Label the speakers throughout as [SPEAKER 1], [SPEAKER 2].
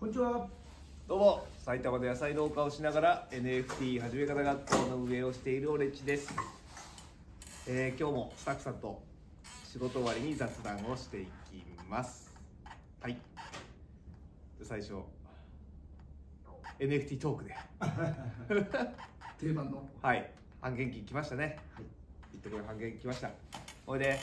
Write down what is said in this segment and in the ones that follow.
[SPEAKER 1] こんにちは。
[SPEAKER 2] どうも、埼玉で野菜農家をしながら NFT 始め方学校の運営をしているオレッチです。今日もスタッフさんと仕事終わりに雑談をしていきます。はい。最初 NFT トークで
[SPEAKER 1] 定番の。
[SPEAKER 2] はい、半減期来ましたね。
[SPEAKER 1] はい。
[SPEAKER 2] ビットコイン半減期来ました。これで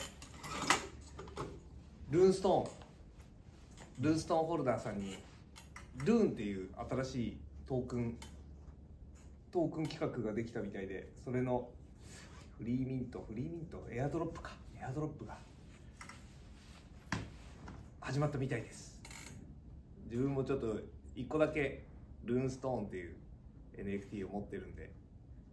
[SPEAKER 2] ルーンストーンホルダーさんにルーンっていう新しいトークン企画ができたみたいで、それのフリーミントエアドロップが始まったみたいです。自分もちょっと1個だけルーンストーンっていう NFT を持ってるんで、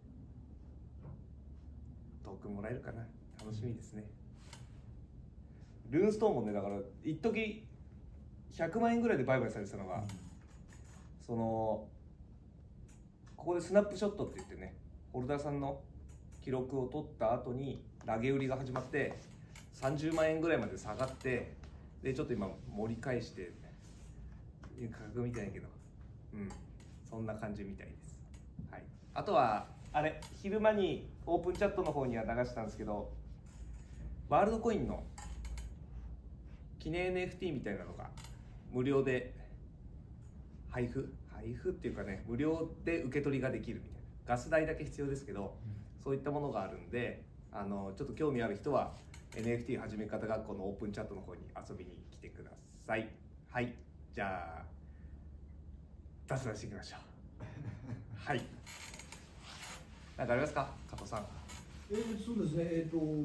[SPEAKER 2] トークンもらえるかな、楽しみですね。ルーンストーンもね、だから一時100万円ぐらいで売買されてたのが、ここでスナップショットって言ってね、ホルダーさんの記録を取った後に投げ売りが始まって30万円ぐらいまで下がって、でちょっと今盛り返して価格みたいだけど、そんな感じみたいです。はい、あとはあれ、昼間にオープンチャットの方には流したんですけど、ワールドコインの記念 NFT みたいなのが無料で配布っていうかね、無料で受け取りができるみたいな、ガス代だけ必要ですけど、そういったものがあるんで、ちょっと興味ある人は NFT 始め方学校のオープンチャットの方に遊びに来てください。はい、じゃあ雑談していきましょう。はい、何かありますか、加藤さん。
[SPEAKER 1] そうですね。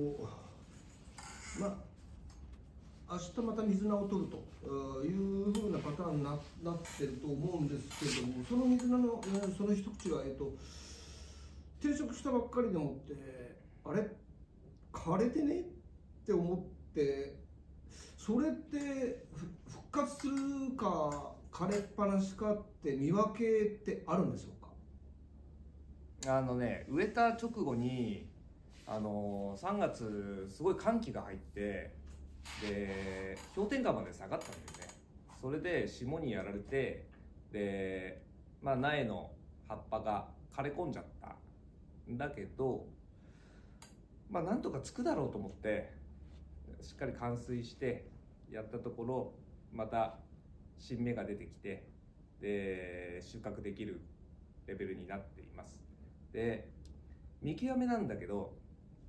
[SPEAKER 1] 明日また水菜を取るというふうなパターンになってると思うんですけども、その水菜のその一口は定食したばっかりでもってあれ枯れてねって思って、それって復活するか枯れっぱなしかって見分けってあるんでしょうか？
[SPEAKER 2] 植えた直後に3月すごい寒気が入って、で氷点下まで下がったんだよね。それで霜にやられて、で苗の葉っぱが枯れ込んじゃったんだけど、なんとかつくだろうと思ってしっかり灌水してやったところ、また新芽が出てきて、で収穫できるレベルになっています。で見極めなんだけど、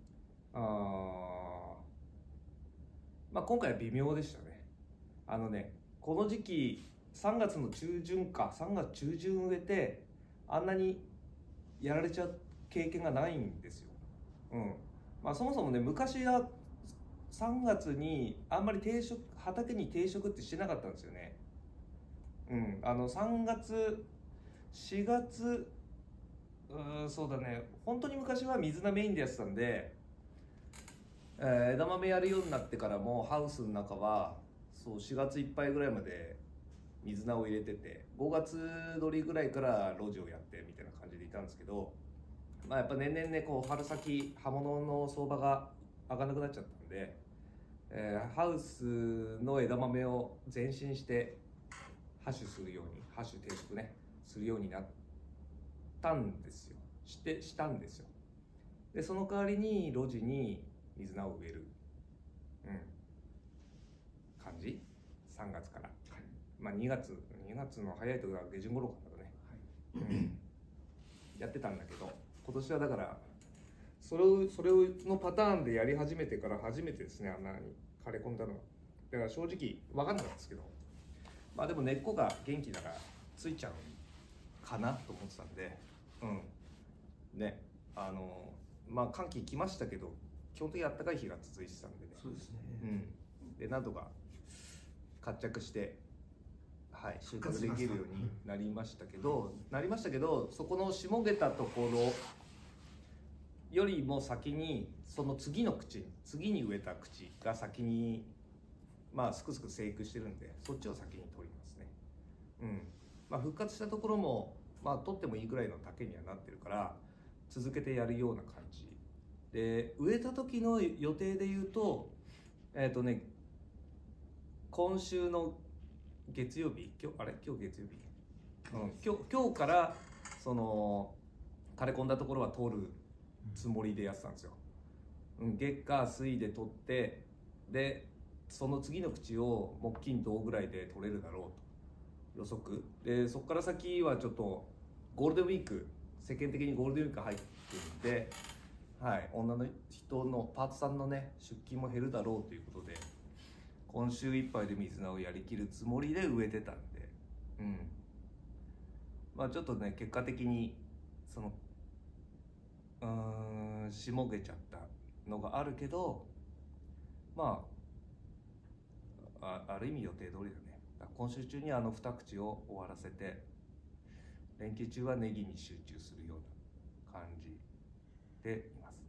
[SPEAKER 2] 今回は微妙でしたね。この時期3月の中旬3月中旬植えてあんなにやられちゃう経験がないんですよ。そもそもね、昔は3月にあんまり畑に定食ってしてなかったんですよね。3月4月、そうだね、本当に昔は水菜メインでやってたんで、枝豆やるようになってからもハウスの中は4月いっぱいぐらいまで水菜を入れてて、5月取りぐらいから露地をやってみたいな感じでいたんですけど、やっぱ年々ね、春先葉物の相場が上がらなくなっちゃったんで、ハウスの枝豆を前進してハッシュ定食ねするようになったんですよ。したんですよ。でその代わりに露地に水菜を植える、感じ。3月から、2月の早い時は下旬頃からね、やってたんだけど、今年はだからそれのパターンでやり始めてから初めてですね、あんなに枯れ込んだのは。だから正直分かんなかったですけど、でも根っこが元気だからついちゃうかなと思ってたんで、寒気来ましたけど基本的に暖かい日が続いてたんでね。
[SPEAKER 1] そうですね。
[SPEAKER 2] でなんとか活着して、収穫できるようになりましたけど、そこのしもげたところよりも先に、その次に植えた口が先にすくすく生育してるんで、そっちを先に取りますね。復活したところも取ってもいいぐらいの丈にはなってるから、続けてやるような感じで、植えた時の予定で言うと今週の月曜日、今日月曜日、今日からその枯れ込んだところは取るつもりでやってたんですよ。月火水で取って、でその次の口を木金土ぐらいで取れるだろうと予測で、そこから先はちょっとゴールデンウィーク、世間的にゴールデンウィーク入ってるんで、はい、女の人のパートさんのね出勤も減るだろうということで、今週いっぱいで水菜をやりきるつもりで植えてたんで、まあちょっとね結果的にそのしもげちゃったのがあるけど、まあある意味予定通りだね。今週中に2口を終わらせて、連休中はネギに集中するような感じでいます。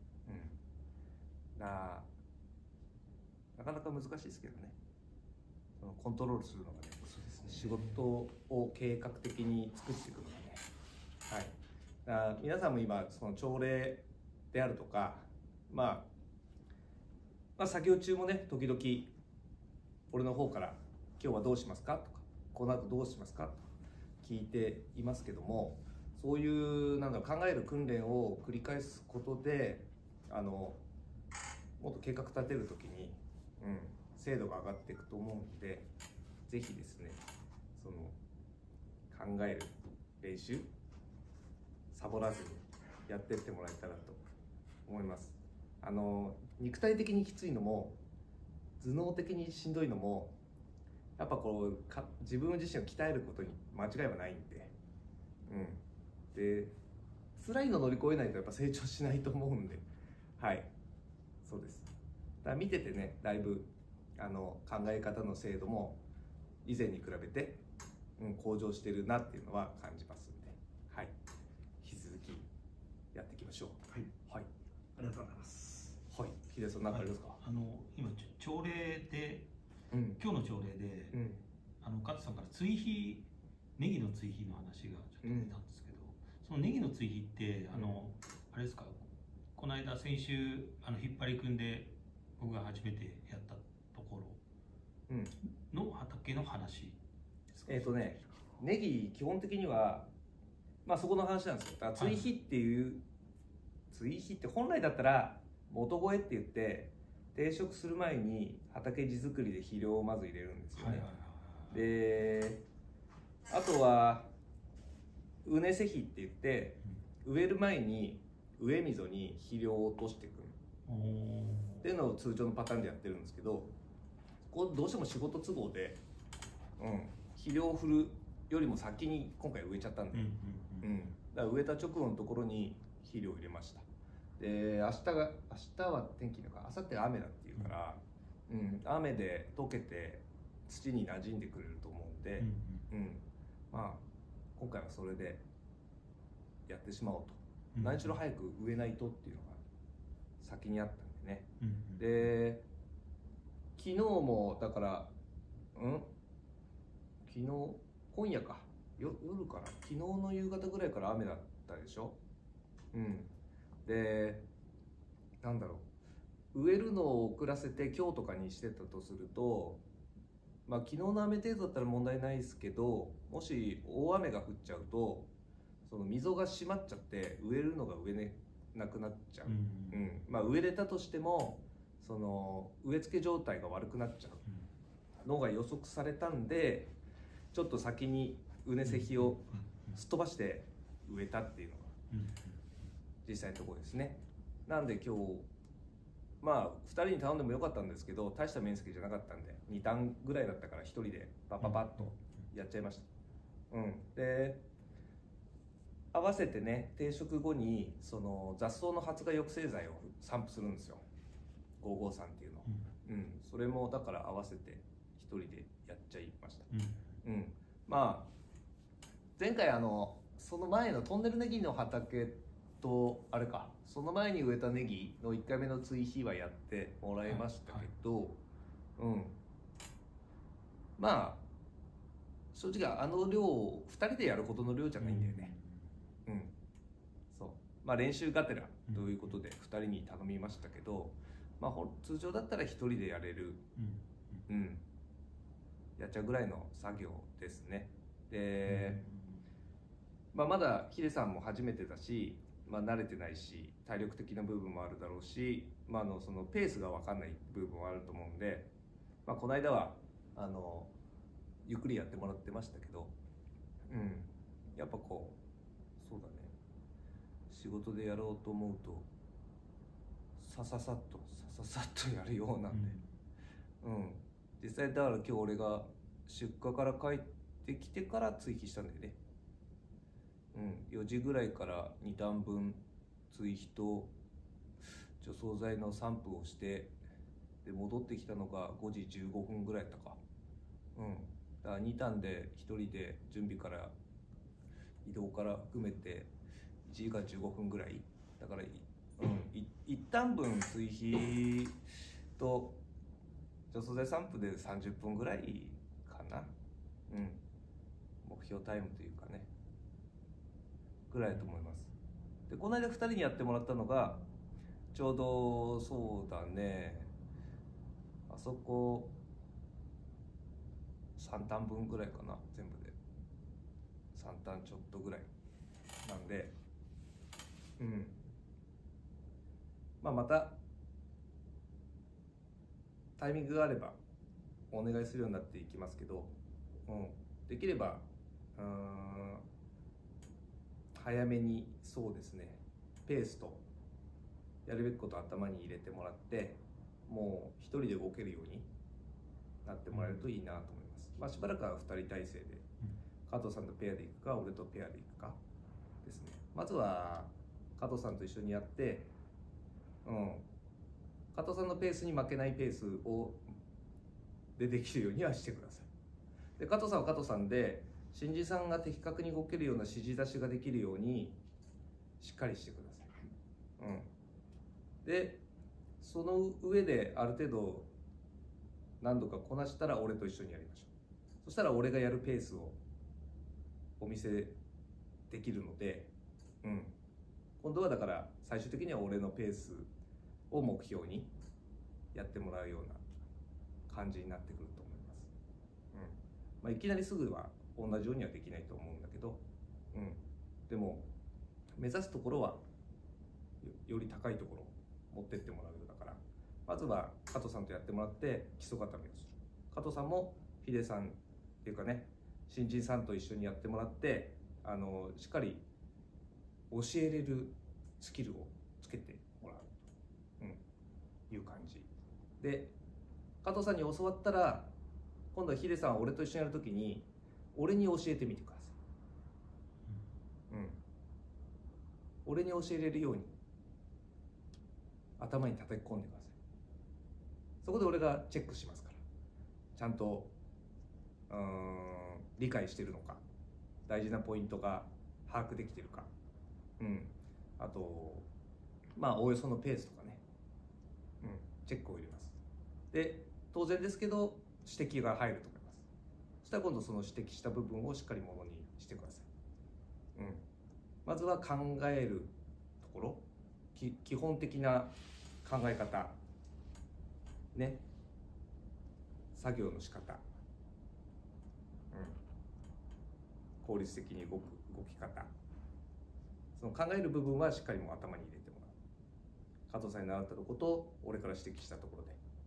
[SPEAKER 2] なかなか難しいですけどね、そのコントロールするのがね、仕事を計画的に作っていくのがね、皆さんも今その朝礼であるとか、まあ作業中もね時々俺の方から今日はどうしますかとか、この後どうしますかと聞いていますけども、そういう考える訓練を繰り返すことでもっと計画立てるときに、精度が上がっていくと思うんで、ぜひですねその考える練習サボらずにやってってもらえたらと思います。肉体的にきついのも頭脳的にしんどいのもやっぱ自分自身を鍛えることに間違いはないんで、で辛いの乗り越えないとやっぱ成長しないと思うんで、そうです。だから見ててね、だいぶ考え方の精度も以前に比べて、向上してるなっていうのは感じますんで、引き続きやっていきましょう。
[SPEAKER 1] ありがとうございます。
[SPEAKER 2] 秀さん何かありますか？
[SPEAKER 3] 今朝礼で、今日の朝礼で、加藤さんからネギの追肥の話がちょっと出たんですけど、そのネギの追肥ってあれですか、この間先週引っ張り組んで僕が初めてやったところの畑の話ですか？
[SPEAKER 2] ネギ基本的にはそこの話なんですよ。だから追肥っていう、追肥って本来だったら元肥って言って定食する前に畑地作りで肥料をまず入れるんですよね。であとは畝施肥って言って、植える前に植え溝に肥料を落としていくっていうのを通常のパターンでやってるんですけど、ここどうしても仕事都合で、肥料を振るよりも先に今回植えちゃったんで、だから植えた直後のところに肥料を入れました。で明日は天気のか、明後日は雨だっていうから、雨で溶けて土に馴染んでくれると思うんで、今回はそれでやってしまおうと、何しろ早く植えないとっていうのが先にあったんでね。で昨日もだから今夜か夜から、昨日の夕方ぐらいから雨だったでしょ。で植えるのを遅らせて今日とかにしてたとすると、昨日の雨程度だったら問題ないですけど、もし大雨が降っちゃうとその溝が閉まっちゃって植えるのが植えなくなっちゃう。植えれたとしてもその植え付け状態が悪くなっちゃうのが予測されたんで、ちょっと先に畝施肥をすっ飛ばして植えたっていうのが実際のところですね。なんで今日2人に頼んでもよかったんですけど、大した面積じゃなかったんで2単ぐらいだったから1人でパッとやっちゃいました。で合わせてね、定食後にその雑草の発芽抑制剤を散布するんですよ、553っていうの、それもだから合わせて1人でやっちゃいました。前回その前のトンネルネギの畑とその前に植えたネギの1回目の追肥はやってもらいましたけど、正直量を2人でやるほどの量じゃないんだよね。練習がてらということで2人に頼みましたけど、通常だったら1人でやれる、 やっちゃうぐらいの作業ですね。で、まだヒデさんも初めてだし、慣れてないし体力的な部分もあるだろうし、そのペースが分かんない部分はあると思うんで、この間はゆっくりやってもらってましたけど、やっぱそうだね、仕事でやろうと思うとさささっとやるようなんで、実際だから今日俺が出荷から帰ってきてから追肥したんだよね。4時ぐらいから2段分追肥と除草剤の散布をして、で戻ってきたのが5時15分ぐらいだったか。だから2段で1人で準備から移動から含めて1時間15分ぐらいだから、1段分追肥と除草剤散布で30分ぐらいかな。目標タイムというかね、ぐらいだと思います。でこの間2人にやってもらったのがちょうどそうだね、あそこ3単分ぐらいかな、全部で3単ちょっとぐらいなんで、またタイミングがあればお願いするようになっていきますけど、できれば早めに、そうですね、ペースとやるべきことを頭に入れてもらって、もう一人で動けるようになってもらえるといいなと思います。しばらくは2人体制で、加藤さんとペアで行くか俺とペアで行くかですね。まずは加藤さんと一緒にやって、加藤さんのペースに負けないペースでできるようにはしてください。で加藤さんは加藤さんで新人さんが的確に動けるような指示出しができるようにしっかりしてください。でその上である程度何度かこなしたら俺と一緒にやりましょう。そしたら俺がやるペースをお見せできるので、今度はだから最終的には俺のペースを目標にやってもらうような感じになってくると思います。いきなりすぐは同じようにはできないと思うんだけど、でも目指すところはより高いところ持ってってもらうようだから、まずは加藤さんとやってもらって基礎固めをする。加藤さんもヒデさんっていうかね、新人さんと一緒にやってもらって、しっかり教えれるスキルをつけてもらうと、いう感じで、加藤さんに教わったら今度はヒデさんは俺と一緒にやるときに俺に教えてみてください。俺に教えれるように頭に叩き込んでください。そこで俺がチェックしますから、ちゃんと理解してるのか、大事なポイントが把握できてるか、あとおおよそのペースとかね、チェックを入れます。で当然ですけど指摘が入ると思います。そしたら今度その指摘した部分をしっかりものにしてください。まずは考えるところ、基本的な考え方ね、作業の仕方、効率的に動き方、その考える部分はしっかりもう頭に入れてもらう。加藤さんに習ったところと俺から指摘したところ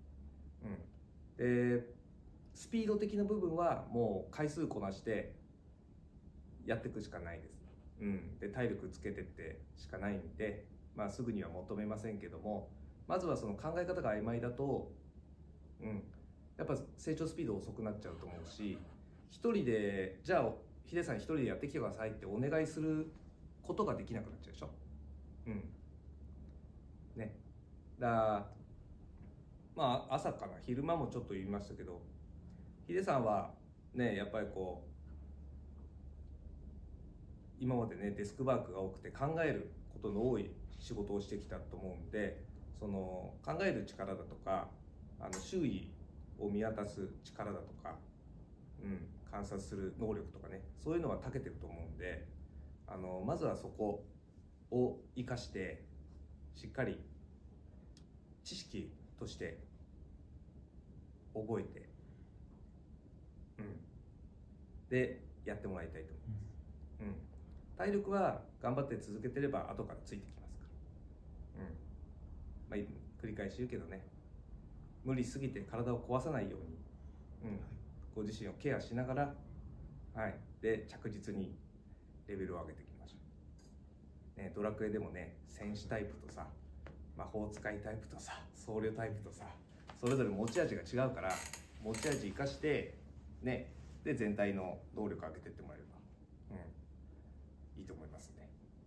[SPEAKER 2] で、でスピード的な部分はもう回数こなしてやっていくしかないです。で体力つけてってしかないんで、すぐには求めませんけども、まずはその考え方が曖昧だと、やっぱ成長スピード遅くなっちゃうと思うし、一人でじゃあヒデさん一人でやってきてくださいってお願いすることができなくなっちゃうでしょ。朝かな、昼間もちょっと言いましたけど、ヒデさんはね、やっぱり今までねデスクワークが多くて考えることの多い仕事をしてきたと思うんで、その考える力だとか周囲を見渡す力だとか、観察する能力とかね、そういうのは長けてると思うんで、まずはそこを生かしてしっかり知識として覚えてでやってもらいたいと思います。体力は頑張って続けてれば後からついてきますから。まあ、繰り返し言うけどね、無理しすぎて体を壊さないように、ご自身をケアしながら、で着実にレベルを上げていきましょう。ドラクエでもね、戦士タイプとさ、魔法使いタイプとさ、僧侶タイプとさ、それぞれ持ち味が違うから、持ち味生かしてね、で全体の能力を上げていってもらえれば、いいと思いますね。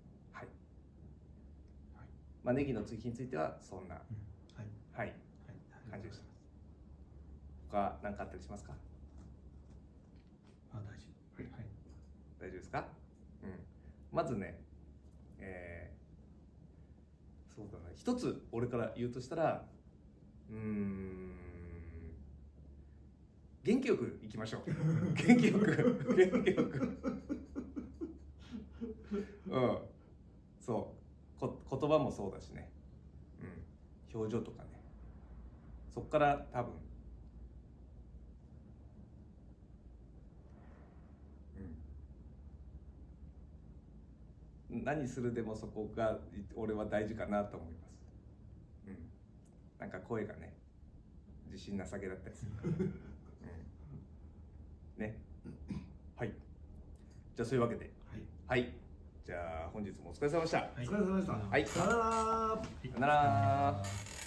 [SPEAKER 2] まあ、ネギの追肥についてはそんな、感じでした。他何かあったりしますか？
[SPEAKER 3] 大丈夫。
[SPEAKER 2] 大丈夫ですか？まずね、そうだな、一つ俺から言うとしたら、元気よくいきましょう。元気よく元気よくそう、言葉もそうだしね、表情とかね、そっから多分、何するでもそこが俺は大事かなと思います。なんか声がね、自信なさげだったりするからね。じゃあそういうわけで、じゃあ本日もお疲れ様でした。
[SPEAKER 1] お疲れ様でした。
[SPEAKER 2] さよなら。